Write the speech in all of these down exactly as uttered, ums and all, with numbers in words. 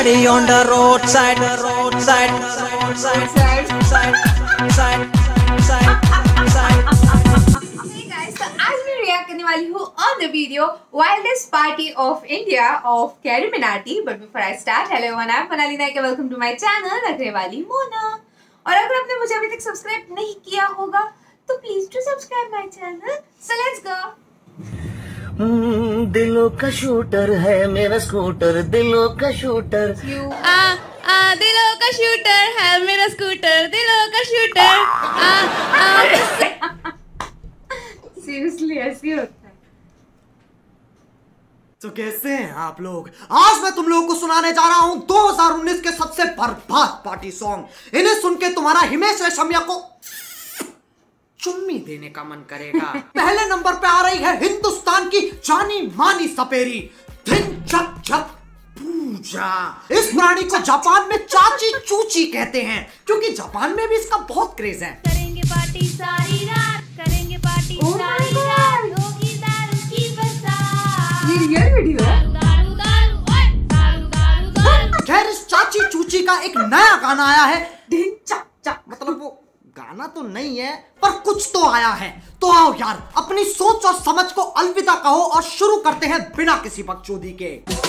party on the roadside, roadside, roadside, side, side, side, side, side. Hey guys, so आज मैं react करने वाली हूँ on the video Wildest Party of India of Carryminati. But before I start, hello everyone, I'm Monali Naik. Welcome to my channel, लगने वाली मोना. और अगर आपने मुझे अभी तक सब्सक्राइब नहीं किया होगा तो please to subscribe my channel. So let's go. दिलों का शूटर है मेरा स्कूटर, दिलों का शूटर. आ आ दिलों का शूटर है मेरा स्कूटर, दिलों का शूटर. आ आ सीरियसली ऐसे होता है. तो कैसे हैं आप लोग? आज मैं तुम लोगों को सुनाने जा रहा हूं दो हज़ार उन्नीस के सबसे बर्बाद पार्टी सॉन्ग. इन्हें सुन के तुम्हारा हिमेश रेशमिया को चुम्मी देने का मन करेगा. पहले नंबर पे आ रही है हिंदुस्तान की जानी मानी सपेरी धिन चक चक पूजा. इस प्राणी को जापान में चाची चूची कहते हैं क्योंकि जापान में भी इसका बहुत क्रेज है. करेंगे पार्टी सारी रात, करेंगे पार्टी Oh my सारी God. रात, होगी दारू की बरसात. ये रियल वीडियो है. दारू दारू ओए दारू दारू दारू. खैर इस चाची चूची का एक नया गाना आया है ढिन चक चक. मतलब वो गाना तो नहीं है पर कुछ तो आया है. तो आओ यार अपनी सोच और समझ को अलविदा कहो और शुरू करते हैं बिना किसी बकचोदी के.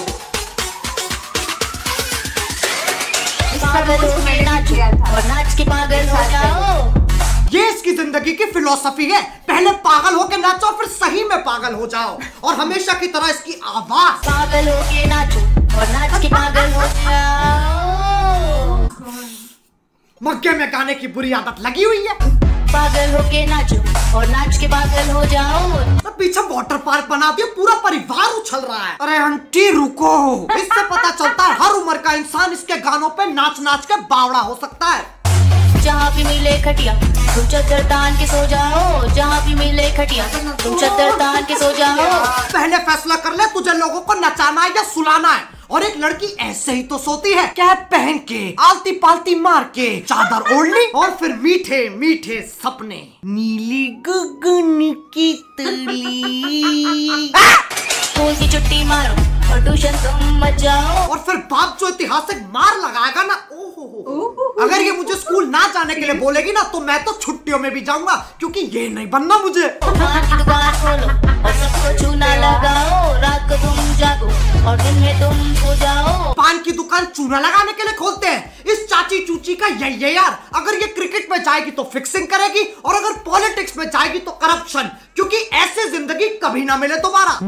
पागल हो के नाचो और नाच के पागल हो जाओ. ये इसकी जिंदगी की फिलॉसफी है. पहले पागल होके नाचो फिर सही में पागल हो जाओ. और हमेशा की तरह इसकी आवाज पागल हो के नाचो और नाच के पागल हो जाओ. मग्गे में गाने की बुरी आदत लगी हुई है. पागल हो के नाचो और नाच के पागल हो जाओ. तो पीछे वाटर पार्क बना दिया, पूरा परिवार उछल रहा है. अरे आंटी रुको. इससे पता चलता है हर उम्र का इंसान इसके गानों पे नाच नाच के बावड़ा हो सकता है. जहाँ भी मिले खटिया तुम चद्दर तान के सो जाओ. जहाँ भी मिले खटिया तुम चद्दर तान के सो जाओ. पहले फैसला कर ले तुझे लोगों को नचाना है या सुलाना है. और एक लड़की ऐसे ही तो सोती है, कैप पहन के आलती पालती मार के चादर ओढ़ ली और फिर मीठे मीठे सपने. नीली गगन की तितली. स्कूल की छुट्टी मारो और ट्यूशन तुम मत जाओ. और फिर बाप जो ऐतिहासिक मार लगाएगा ना, ओहो, अगर ये मुझे स्कूल ना जाने के लिए बोलेगी ना तो मैं तो छुट्टियों में भी जाऊंगा क्योंकि ये नहीं बनना मुझे. पान की दुकान खोलो और सबको चूना लगाओ. रात को तुम जागो और दिन में तुम सो जाओ. पान की दुकान चूना लगाने के लिए खोलते हैं. इस चाची चूची का यही है यार. अगर ये क्रिकेट में जाएगी तो फिक्सिंग करेगी और अगर पॉलिटिक्स में जाएगी तो करप्शन. क्योंकि ऐसे जिंदगी कभी ना मिले दोबारा.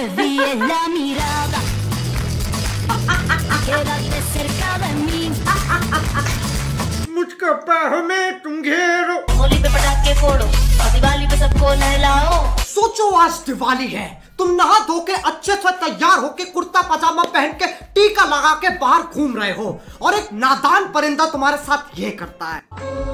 मुझको बाहों में तुम घेरो. होली पे पटाखे फोड़ो और दिवाली पे सबको नहलाओ. सोचो आज दिवाली है, तुम नहा धो के अच्छे से तैयार होके कुर्ता पजामा पहन के टीका लगा के बाहर घूम रहे हो और एक नादान परिंदा तुम्हारे साथ ये करता है.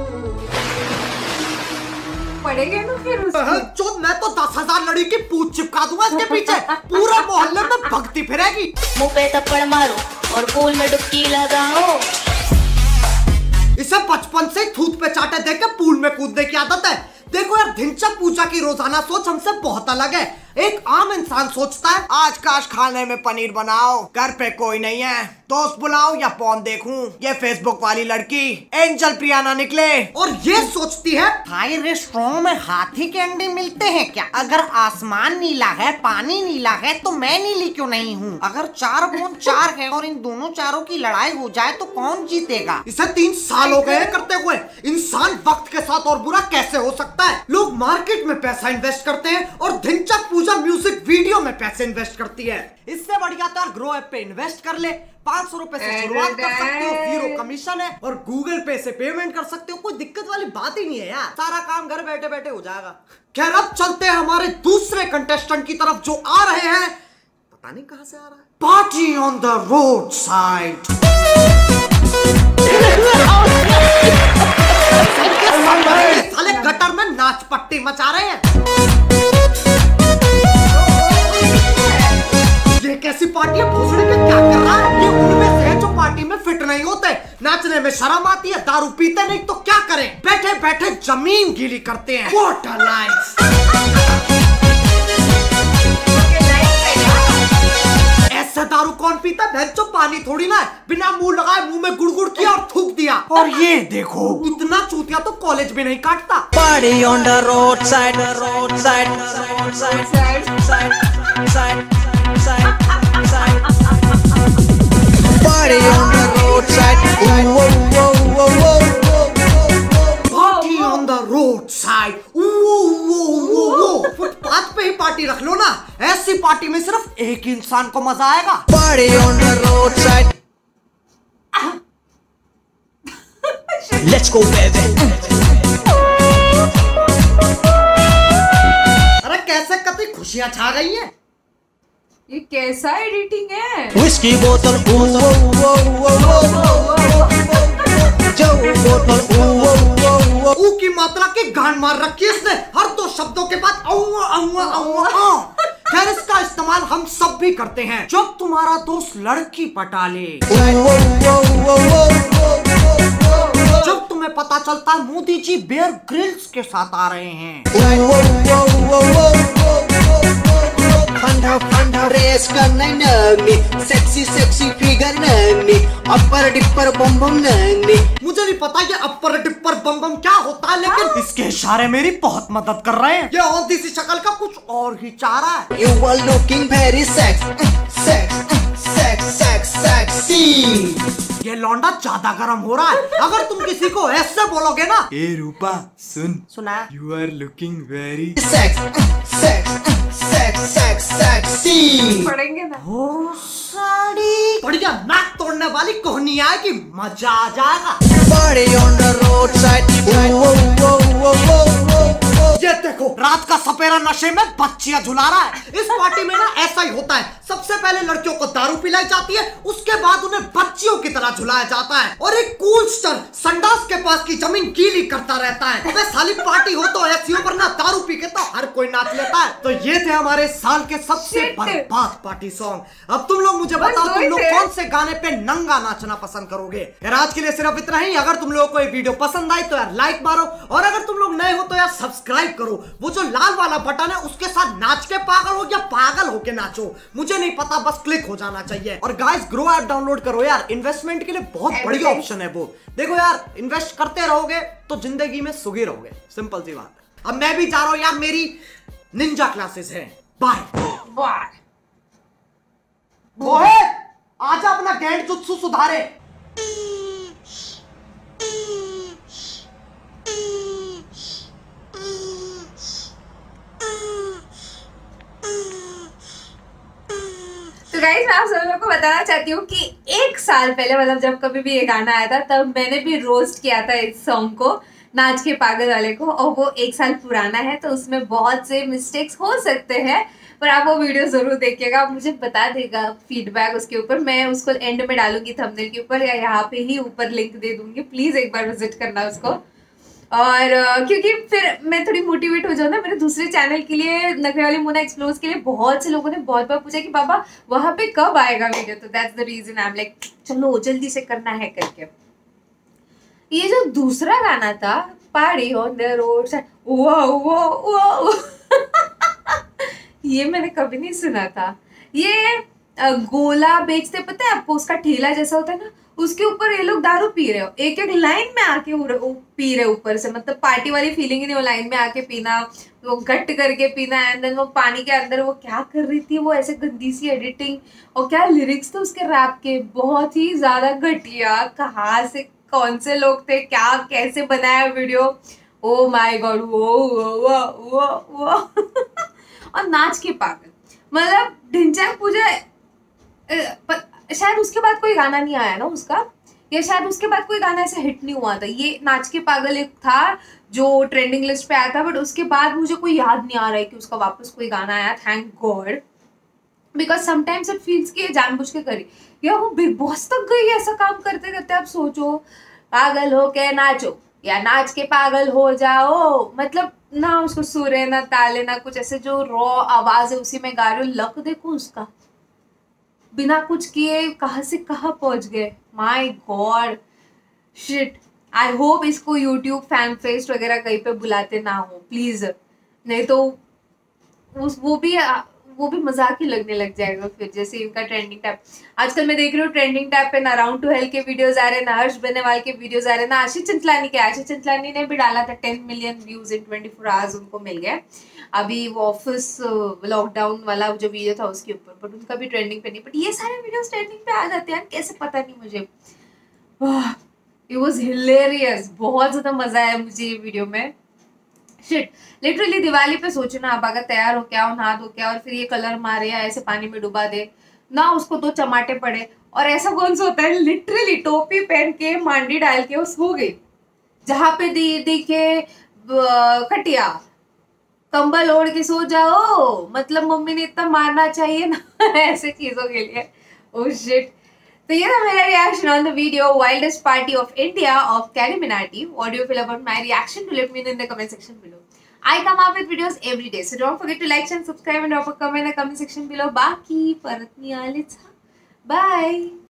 पड़ेगा ना फिर जो मैं तो दस हजार लड़ी की पूछ चिपका दूंगा इसके पीछे. पूरा मोहल्ले में भक्ति फिरेगी. मुंह पे थप्पड़ मारो और पूल में डुबकी लगाओ. इसे बचपन से थूत पे चाटे देके पूल में कूदने की आदत है. देखो यार धिनचक पूजा की रोजाना सोच हमसे बहुत अलग है. एक आम इंसान सोचता है आज काश खाने में पनीर बनाओ, घर पे कोई नहीं है, दोस्त बुलाओ या पॉन देखूं. ये फेसबुक वाली लड़की एंजल प्रिया ना निकले. और ये सोचती है हाई रेस्टोरेंट में हाथी के अंडे मिलते हैं क्या? अगर आसमान नीला है पानी नीला है तो मैं नीली क्यों नहीं हूँ? अगर चार बूंद चार है और इन दोनों चारों की लड़ाई हो जाए तो कौन जीतेगा? इसे तीन साल हो गए करते हुए. इंसान वक्त के साथ और बुरा कैसे हो सकता है? लोग मार्केट में पैसा इन्वेस्ट करते हैं और धिनचक पूजा म्यूजिक वीडियो में पैसे इन्वेस्ट करती है. इससे बढ़िया तो यार ग्रो ऐप पे इन्वेस्ट कर ले. पाँच सौ रुपए से शुरुआत कर सकते हो, जीरो कमीशन है और गूगल पे से पेमेंट कर सकते हो. कोई दिक्कत वाली बात ही नहीं है यार. सारा काम घर बैठे बैठे हो जाएगा. खैर अब चलते हैं हमारे दूसरे कंटेस्टेंट की तरफ जो आ रहे हैं, पता नहीं कहां से आ रहा है. Party on the road side. साले गटर में नाच पट्टी मचा रहे हैं. ये कैसी पार्टी है? भोसड़ी में क्या कर रहा है? ये उनमें से है जो पार्टी में फिट नहीं होते. नाचने में शर्म आती है, दारू पीते नहीं तो क्या करें? बैठे बैठे जमीन गीली करते हैं. What a life! ऐसे दारू कौन पीता भैंचो पानी थोड़ी ना है, बिना मुंह लगाए मुंह में गुड़गुड़ किया और थूक दिया। और ये देखो इतना चूतिया तो कॉलेज में नहीं काटता। Party on the roadside, roadside, roadside, side, side, side, side, side. Party on the roadside, whoa, whoa, whoa, whoa, whoa. Party on the road side, footpath पे ही पार्टी रख लो ना, ऐसी पार्टी में सिर्फ एक इंसान को मजा आएगा। Party on the roadside. Let's go, baby. अरे कैसे कति खुशियां छा गई हैं। ये कैसा एडिटिंग है? Whiskey bottle, ooh, oh, oh, oh, oh. Joe bottle, ooh, oh, oh, oh. ऊ की मात्रा की गांड मार रखी है इसने, हर दो शब्दों के बाद औवा औवा औवा औ। खैर इसका इस्तेमाल हम सब भी करते हैं जब तुम्हारा दोस्त लड़की पटा ले, जब तुम्हें पता चलता है मोदी जी बेयर ग्रिल्स के साथ आ रहे हैं, फंडा फंडा रेस करना नंगनी, सेक्सी सेक्सी फिगर नंगनी, अपर डिपर बम बम नंगनी। मुझे नहीं पता ये अपर डिपर बम बम क्या होता है, लेकिन इसके इशारे मेरी बहुत मदद कर रहे हैं। ये औंधी सी शक्ल का कुछ और ही चाह रहा है। You are looking very sex, sex, sex, sex, sexy. ये लौंडा ज्यादा गर्म हो रहा है। अगर तुम किसी को ऐसे बोलोगे ना, ए रूपा सुन, सुना you are looking very Sex, sex, sex, sex, sexy. पढ़ेंगे ना? हो साड़ी बढ़िया नाक तोड़ने वाली कोहनी आए कि मजा आ जाएगा। Party on the roadside, whoa, whoa, whoa, whoa, whoa. ये देखो रात का सपेरा नशे में बच्चियां झुला रहा है। इस पार्टी में ना ऐसा ही होता है, सबसे पहले लड़कियों को दारू पिलाई जाती है, उसके बाद उन्हें बच्चियों की तरह झुलाया जाता है और एक कूलस्टर संडास के पास की जमीन गीली करता रहता है। अबे साली पार्टी हो तो ऐसी हो, वरना दारू पी के तो हर कोई नाच लेता है। तो ये थे हमारे साल के सबसे Shit. बर्बाद पार्टी सॉन्ग। अब तुम लोग मुझे बताओ दो तुम ही लोग थे। कौन से गाने पे नंगा नाचना पसंद करोगे। यार आज के लिए सिर्फ इतना ही। अगर तुम लोगों को ये वीडियो पसंद आई तो यार लाइक मारो, और अगर तुम लोग नए हो तो यार सब्सक्राइब करो। वो जो लाल वाला बटन है उसके साथ नाच के पागल हो या पागल होके नाचो, मुझे नहीं पता, बस क्लिक हो जाना चाहिए। और गाइस ग्रो ऐप डाउनलोड करो यार, इन्वेस्टमेंट के लिए बहुत बढ़िया ऑप्शन है वो। देखो यार इन्वेस्ट करते रहोगे तो जिंदगी में सुखी रहोगे, सिंपल सी बात। अब मैं भी जा रहा हूं यार, मेरी निंजा क्लासेस है। बाय वाह, मोहित आजा अपना गैंड जुत्सु सुधारे। तो गाइस मैं आप सब लोगों को बताना चाहती हूँ कि एक साल पहले, मतलब जब कभी भी ये गाना आया था, तब मैंने भी रोस्ट किया था इस सॉन्ग को, नाच के पागल वाले को, और वो एक साल पुराना है तो उसमें बहुत से मिस्टेक्स हो सकते हैं, पर आप वो वीडियो जरूर देखिएगा, आप मुझे बता देगा फीडबैक उसके ऊपर। मैं उसको एंड में डालूंगी थंबनेल के ऊपर या यहाँ पे ही ऊपर लिंक दे दूंगी, प्लीज एक बार विजिट करना उसको। और uh, क्योंकि फिर मैं थोड़ी मोटिवेट हो जाऊँ ना, मेरे दूसरे चैनल के लिए, नखरे वाली मोना एक्सप्लोर्स के लिए, बहुत से लोगों ने बहुत बार पूछा कि बाबा वहां पे कब आएगा वीडियो, तो that's the reason I am like चलो जल्दी से करना है करके। ये जो दूसरा गाना था party on the road side, वो वो वो ये मैंने कभी नहीं सुना था। ये गोला बेचते, पता है आपको, उसका ठेला जैसा होता है ना, उसके ऊपर ये लोग दारू पी रहे हो, एक एक लाइन में आके पी रहे ऊपर से, मतलब पार्टी वाली फीलिंग ही नहीं, वो लाइन में आके पीना, वो गट करके पीना, एंड देन वो पानी के अंदर वो क्या कर रही थी, वो ऐसे गंदी सी एडिटिंग, और क्या लिरिक्स थे उसके रैप के, बहुत ही ज्यादा घटिया। कहाँ से कौन से लोग थे, क्या कैसे बनाया वीडियो, ओ माय गॉड, वो वो वो वो वो और नाच के पागल, मतलब ढिंचैक पूजा, शायद उसके बाद कोई गाना नहीं आया ना उसका, या शायद उसके बाद कोई गाना ऐसा हिट नहीं हुआ था। ये नाच के पागल एक था जो ट्रेंडिंग लिस्ट पे आया था, बट उसके बाद मुझे कोई याद नहीं आ रहा है कि उसका वापस कोई गाना आया, thank God, because sometimes it feels कि ये जानबूझ के करी, या वो बिग बॉस तक गई ऐसा काम करते करते। आप सोचो, पागल हो के नाचो या नाच के पागल हो जाओ, मतलब ना उसको सुरे ना ताले ना कुछ, ऐसे जो रॉ आवाज है उसी में गा रहे हो। लक देखो उसका, बिना कुछ किए कहाँ से कहाँ पहुंच गए, my God shit. I hope इसको यूट्यूब फैन फेस्ट वगैरह कहीं पे बुलाते ना हो प्लीज, नहीं तो उस वो भी वो भी मजाक ही लगने लग जाएगा फिर, जैसे इनका ट्रेंडिंग टैप। आजकल मैं देख रही हूँ ट्रेंडिंग टैप पे ना राउंड टू हेल्थ के वीडियोस आ रहे हैं, ना हर्ष बेनीवाल के वीडियोस आ रहे हैं, ना आशीष चंचलानी के। आशीष चंचलानी ने भी डाला था ten million views in twenty four hours उनको मिल गया अभी वो ऑफिस लॉकडाउन वाला जो वीडियो था उसके ऊपर, बट उनका भी ट्रेंडिंग पे नहीं। बट ये सारे वीडियोस ट्रेंडिंग पे आ जाते हैं, कैसे पता नहीं मुझे। इट वाज हिलेरियस, बहुत ज्यादा मजा आया मुझे ये वीडियो में। शिट, लिटरली दिवाली पे सोचो ना, आप अगर तैयार हो क्या, नहा धो क्या, और फिर ये कलर मारे या ऐसे पानी में डुबा दे ना, उसको दो चमाटे पड़े, और ऐसा कौन सा होता है लिटरली टोपी पहन के मांडी डाल के वो सो गई, जहाँ पे दी दिखे खटिया कंबल ओढ़ के सो जाओ, मतलब मम्मी ने इतना मारना चाहिए ना ऐसे चीजों के लिए। Oh shit. तो ये था मेरा reaction on the video wildest party of India of Carry Minati. What do you feel about my reaction? To let me know in the comment section below. I come up with videos every day, so don't forget to like and subscribe and drop a comment in the comment section below. बाकी परत नाही आलेच. Bye.